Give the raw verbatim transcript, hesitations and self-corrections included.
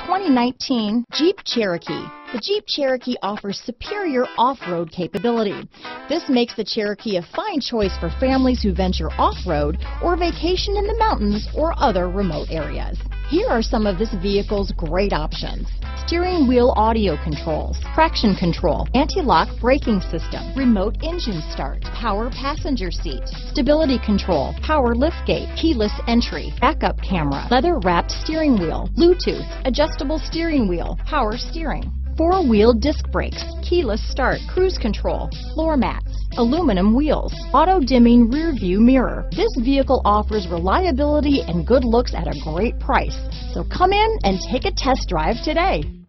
twenty nineteen Jeep Cherokee. The Jeep Cherokee offers superior off-road capability. This makes the Cherokee a fine choice for families who venture off-road or vacation in the mountains or other remote areas. Here are some of this vehicle's great options: steering wheel audio controls, traction control, anti-lock braking system, remote engine start, power passenger seat, stability control, power liftgate, keyless entry, backup camera, leather-wrapped steering wheel, Bluetooth, adjustable steering wheel, power steering, four-wheel disc brakes, keyless start, cruise control, floor mats, aluminum wheels, auto-dimming rear view mirror. This vehicle offers reliability and good looks at a great price. So come in and take a test drive today.